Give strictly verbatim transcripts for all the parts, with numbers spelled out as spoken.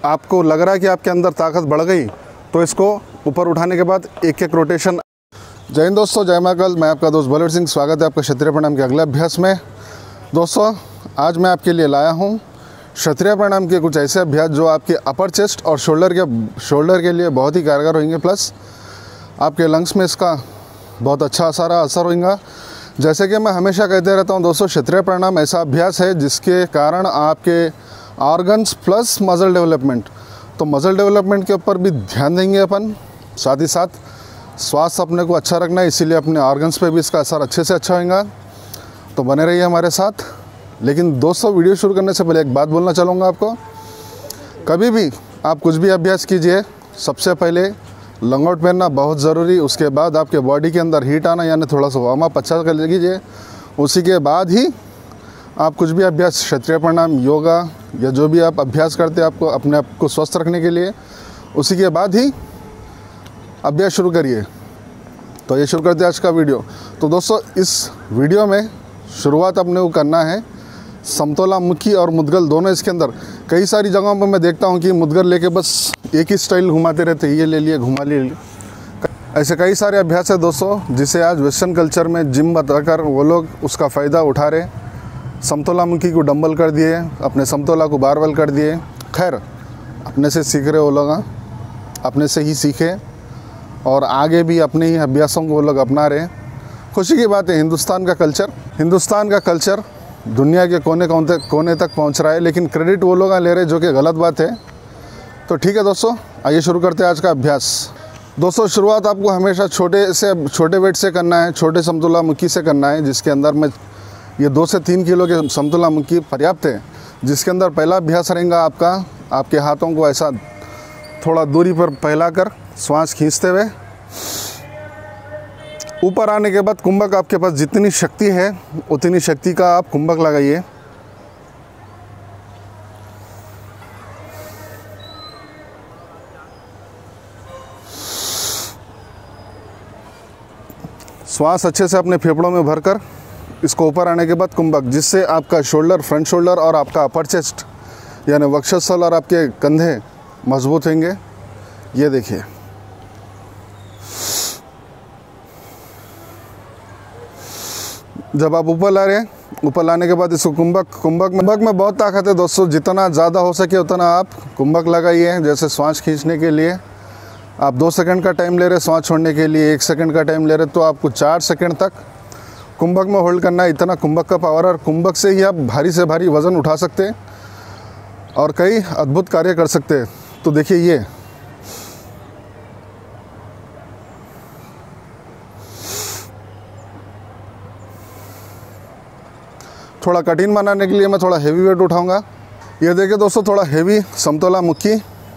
आपको लग रहा है कि आपके अंदर ताकत बढ़ गई, तो इसको ऊपर उठाने के बाद एक एक रोटेशन। जय हिंद दोस्तों, जय महाकाल। मैं आपका दोस्त बलवीर सिंह, स्वागत है आपका क्षत्रिय प्रणाम के अगले अभ्यास में। दोस्तों आज मैं आपके लिए लाया हूँ क्षत्रिय प्रणाम के कुछ ऐसे अभ्यास जो आपके अपर चेस्ट और शोल्डर के शोल्डर के लिए बहुत ही कारगर होंगे, प्लस आपके लंग्स में इसका बहुत अच्छा सारा असर होगा। जैसे कि मैं हमेशा कहते रहता हूँ दोस्तों, क्षत्रिय प्रणाम ऐसा अभ्यास है जिसके कारण आपके ऑर्गन्स प्लस मसल डेवलपमेंट, तो मसल डेवलपमेंट के ऊपर भी ध्यान देंगे अपन। साथ ही साथ स्वास्थ्य अपने को अच्छा रखना है, इसीलिए अपने ऑर्गन्स पे भी इसका असर अच्छे से अच्छा होगा। तो बने रहिए हमारे साथ। लेकिन दोस्तों वीडियो शुरू करने से पहले एक बात बोलना चाहूँगा आपको, कभी भी आप कुछ भी अभ्यास कीजिए, सबसे पहले लंगोट पहनना बहुत ज़रूरी। उसके बाद आपके बॉडी के अंदर हीट आना, यानी थोड़ा सा वार्म अप अच्छा कर लीजिए। उसी के बाद ही आप कुछ भी अभ्यास, क्षत्रिय प्रणाम, योगा या जो भी आप अभ्यास करते हैं आपको अपने आप को स्वस्थ रखने के लिए, उसी के बाद ही अभ्यास शुरू करिए। तो ये शुरू करते हैं आज का वीडियो। तो दोस्तों इस वीडियो में शुरुआत अपने को करना है समतोला मुखी और मुद्गल दोनों। इसके अंदर कई सारी जगहों पर मैं देखता हूँ कि मुद्गल लेके बस एक ही स्टाइल घुमाते रहते, ये ले लिए घुमा ले लिए। ऐसे कई सारे अभ्यास है दोस्तों जिसे आज वेस्टर्न कल्चर में जिम बताकर वो लोग उसका फ़ायदा उठा रहे। समतोला मुखी को डंबल कर दिए, अपने समतोला को बारबल कर दिए। खैर अपने से सीख रहे वो लोग, अपने से ही सीखे और आगे भी अपने ही अभ्यासों को वो लोग अपना रहे। खुशी की बात है, हिंदुस्तान का कल्चर हिंदुस्तान का कल्चर दुनिया के कोने कोने कोने तक पहुंच रहा है, लेकिन क्रेडिट वो लोग ले रहे जो कि गलत बात है। तो ठीक है दोस्तों, आइए शुरू करते हैं आज का अभ्यास। दोस्तों शुरुआत आपको हमेशा छोटे से छोटे वेट से करना है, छोटे समतोला मुखी से करना है, जिसके अंदर में ये दो से तीन किलो के समतोला मुखी पर्याप्त है। जिसके अंदर पहला अभ्यास रहेगा आपका, आपके हाथों को ऐसा थोड़ा दूरी पर फैलाकर श्वास खींचते हुए ऊपर आने के बाद कुंभक, आपके पास जितनी शक्ति है उतनी शक्ति का आप कुंभक लगाइए। श्वास अच्छे से अपने फेफड़ों में भरकर इसको ऊपर आने के बाद कुंभक, जिससे आपका शोल्डर, फ्रंट शोल्डर और आपका अपर चेस्ट यानी वक्षस्थल और आपके कंधे मजबूत होंगे। ये देखिए, जब आप ऊपर ला रहे हैं, ऊपर लाने के बाद इसको कुंभक कुंभक कुंभक में बहुत ताकत है दोस्तों। जितना ज़्यादा हो सके उतना आप कुंभक लगाइए। जैसे श्वास खींचने के लिए आप दो सेकंड का टाइम ले रहे, श्वास छोड़ने के लिए एक सेकंड का टाइम ले रहे, तो आपको चार सेकंड तक कुंभक में होल्ड करना है। इतना कुंभक का पावर, और कुंभक से ही आप भारी से भारी वज़न उठा सकते हैं और कई अद्भुत कार्य कर सकते हैं। तो देखिए, ये थोड़ा कठिन बनाने के लिए मैं थोड़ा हेवी वेट उठाऊंगा। ये देखिए दोस्तों, थोड़ा हेवी समतोला मुखी।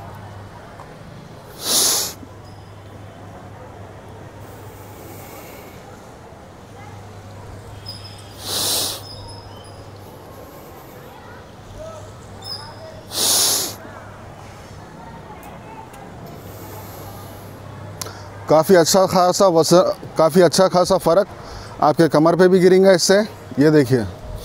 काफ़ी अच्छा खासा वजन, काफ़ी अच्छा खासा फ़र्क आपके कमर पे भी गिरेगा इससे। ये देखिए,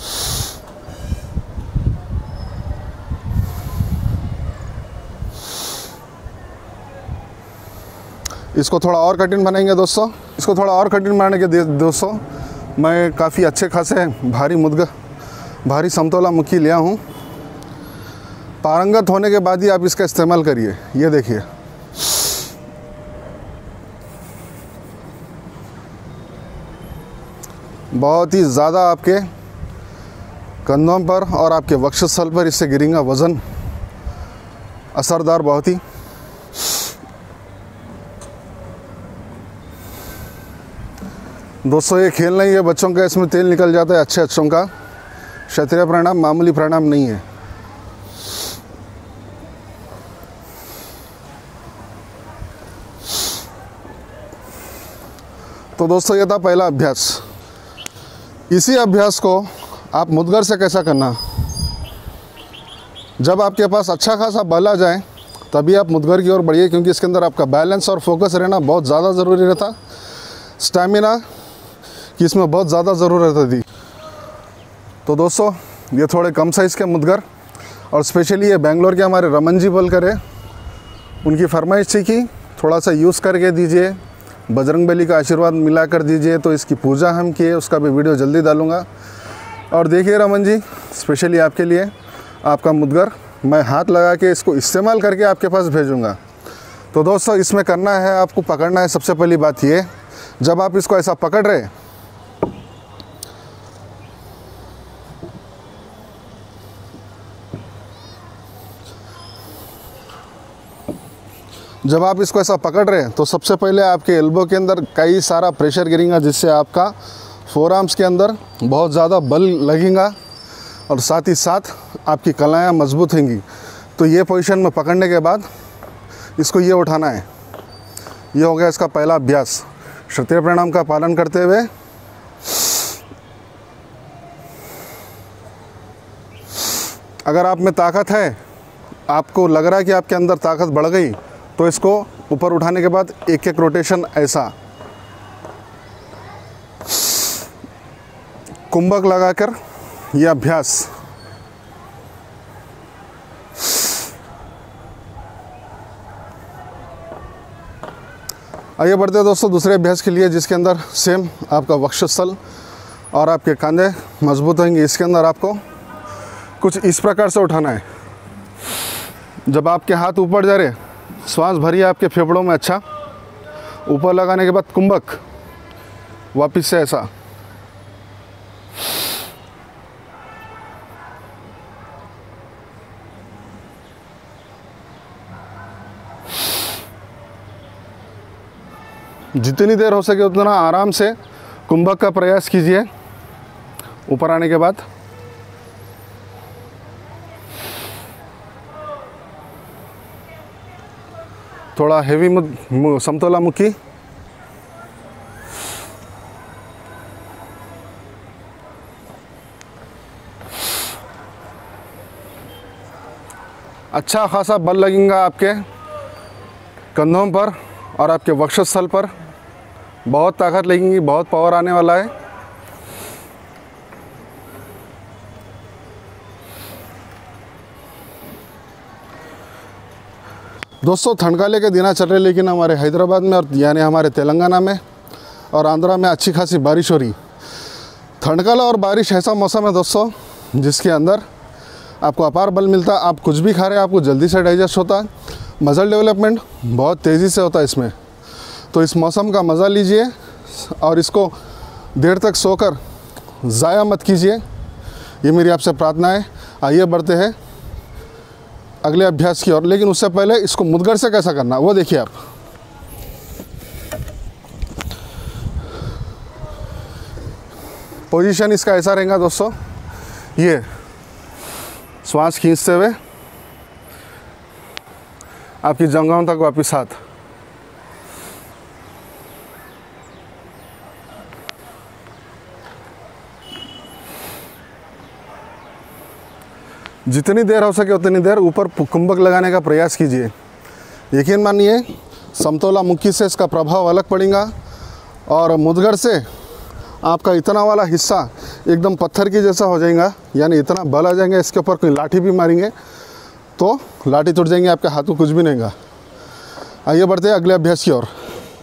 इसको थोड़ा और कठिन बनाएंगे दोस्तों। इसको थोड़ा और कठिन बनाने के दोस्तों मैं काफ़ी अच्छे खासे भारी मुद्ग भारी समतोला मुखी लिया हूँ। पारंगत होने के बाद ही आप इसका इस्तेमाल करिए। ये देखिए, बहुत ही ज़्यादा आपके कंधों पर और आपके वक्षस्थल पर इससे गिरेगा वज़न, असरदार बहुत ही। दोस्तों ये खेल नहीं है बच्चों का, इसमें तेल निकल जाता है अच्छे अच्छों का। क्षत्रिय प्रणाम मामूली प्रणाम नहीं है। तो दोस्तों ये था पहला अभ्यास। इसी अभ्यास को आप मुद्गर से कैसा करना, जब आपके पास अच्छा खासा बल आ जाए तभी आप मुद्गर की ओर बढ़िए, क्योंकि इसके अंदर आपका बैलेंस और फोकस रहना बहुत ज़्यादा ज़रूरी रहता। स्टैमिना की इसमें बहुत ज़्यादा ज़रूरत थी। तो दोस्तों ये थोड़े कम साइज़ के मुद्गर और स्पेशली ये बेंगलोर के हमारे रमन जी बोल करे, उनकी फरमाइश थी कि थोड़ा सा यूज़ करके दीजिए, बजरंगबली का आशीर्वाद मिला कर दीजिए। तो इसकी पूजा हम किए, उसका भी वीडियो जल्दी डालूँगा। और देखिए रमन जी, स्पेशली आपके लिए आपका मुद्गर मैं हाथ लगा के इसको इस्तेमाल करके आपके पास भेजूँगा। तो दोस्तों इसमें करना है, आपको पकड़ना है। सबसे पहली बात ये, जब आप इसको ऐसा पकड़ रहे, जब आप इसको ऐसा पकड़ रहे हैं तो सबसे पहले आपके एल्बो के अंदर कई सारा प्रेशर गिरेगा, जिससे आपका फोर आर्म्स के अंदर बहुत ज़्यादा बल लगेगा और साथ ही साथ आपकी कलाएँ मजबूत होंगी। तो ये पोजीशन में पकड़ने के बाद इसको ये उठाना है। ये हो गया इसका पहला अभ्यास। क्षत्रिय प्राणायाम का पालन करते हुए अगर आप में ताकत है, आपको लग रहा है कि आपके अंदर ताकत बढ़ गई, तो इसको ऊपर उठाने के बाद एक एक रोटेशन ऐसा कुंभक लगाकर यह अभ्यास। आइए बढ़ते हैं दोस्तों दूसरे अभ्यास के लिए, जिसके अंदर सेम आपका वक्षस्थल और आपके कंधे मजबूत होंगे। इसके अंदर आपको कुछ इस प्रकार से उठाना है। जब आपके हाथ ऊपर जा रहे, श्वास भरिए आपके फेफड़ों में, अच्छा ऊपर लगाने के बाद कुंभक वापस से ऐसा। जितनी देर हो सके उतना आराम से कुंभक का प्रयास कीजिए ऊपर आने के बाद। थोड़ा हेवी समतोला मुखी। अच्छा खासा बल लगेगा आपके कंधों पर और आपके वक्षस्थल पर, बहुत ताकत लगेगी, बहुत पावर आने वाला है। दोस्तों ठंडकाले के दिन चल रहे, लेकिन हमारे हैदराबाद में और यानी हमारे तेलंगाना में और आंध्रा में अच्छी खासी बारिश हो रही। ठंडकाला और बारिश ऐसा मौसम है दोस्तों जिसके अंदर आपको अपार बल मिलता है। आप कुछ भी खा रहे हैं आपको जल्दी से डाइजेस्ट होता है, मसल डेवलपमेंट बहुत तेज़ी से होता है इसमें। तो इस मौसम का मज़ा लीजिए और इसको देर तक सोकर ज़ाया मत कीजिए, ये मेरी आपसे प्रार्थना है। आइए बढ़ते हैं अगले अभ्यास की ओर, लेकिन उससे पहले इसको मुद्गर से कैसा करना वो देखिए आप। पोजीशन इसका ऐसा रहेगा दोस्तों, ये श्वास खींचते हुए आपकी जंघों तक वापस हाथ। जितनी देर हो सके उतनी देर ऊपर कुंभक लगाने का प्रयास कीजिए। यकीन मानिए समतोला मुक्की से इसका प्रभाव अलग पड़ेगा और मुद्गर से आपका इतना वाला हिस्सा एकदम पत्थर की जैसा हो जाएगा, यानी इतना बल आ जाएंगे, इसके ऊपर कोई लाठी भी मारेंगे तो लाठी टूट जाएंगे, आपके हाथों कुछ भी नहीं गा। आइए बढ़ते हैं अगले अभ्यास की ओर।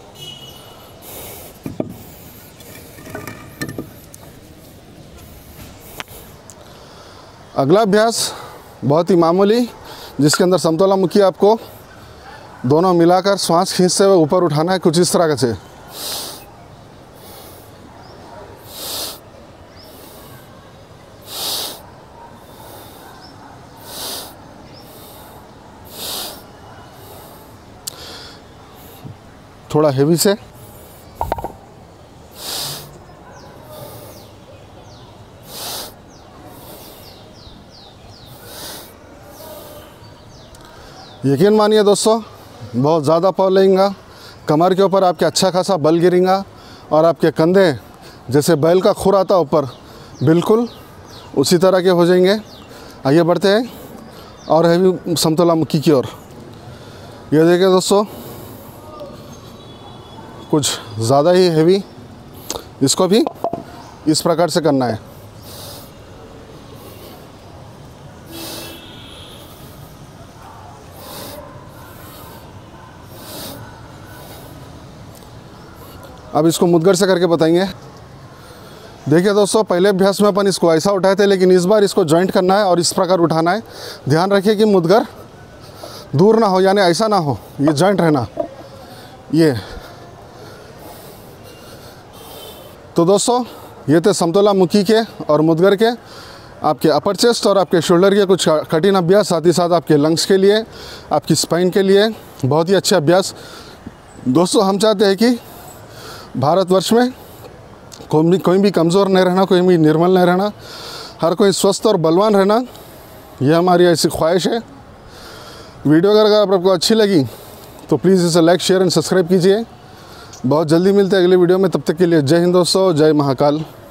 अगला अभ्यास बहुत ही मामूली, जिसके अंदर समतोला मुखी आपको दोनों मिलाकर श्वास खींचते हुए ऊपर उठाना है, कुछ इस तरह से। थोड़ा हेवी से। यकीन मानिए दोस्तों बहुत ज़्यादा पावर लगेगा, कमर के ऊपर आपके अच्छा खासा बल गिरेगा और आपके कंधे जैसे बैल का खुर आता ऊपर, बिल्कुल उसी तरह के हो जाएंगे। आइए बढ़ते हैं और हैवी समतोला मुक्की की ओर। ये देखिए दोस्तों कुछ ज़्यादा ही हैवी, इसको भी इस प्रकार से करना है। अब इसको मुद्गर से करके बताएंगे। देखिए दोस्तों, पहले अभ्यास में अपन इसको ऐसा उठाए थे, लेकिन इस बार इसको जॉइंट करना है और इस प्रकार उठाना है। ध्यान रखिए कि मुद्गर दूर ना हो, यानी ऐसा ना हो, ये जॉइंट रहना। ये तो दोस्तों, ये थे समतोला मुखी के और मुद्गर के आपके अपर चेस्ट और आपके शोल्डर के कुछ कठिन अभ्यास, साथ ही साथ आपके लंग्स के लिए, आपकी स्पाइन के लिए बहुत ही अच्छे अभ्यास। दोस्तों, हम चाहते हैं कि भारतवर्ष में कोई भी कोई भी कमज़ोर नहीं रहना, कोई भी निर्मल नहीं रहना, हर कोई स्वस्थ और बलवान रहना, यह हमारी ऐसी ख्वाहिश है। वीडियो अगर अगर आपको अच्छी लगी तो प्लीज़ इसे लाइक, शेयर एंड सब्सक्राइब कीजिए। बहुत जल्दी मिलते हैं अगले वीडियो में, तब तक के लिए जय हिंद दोस्तों, जय महाकाल।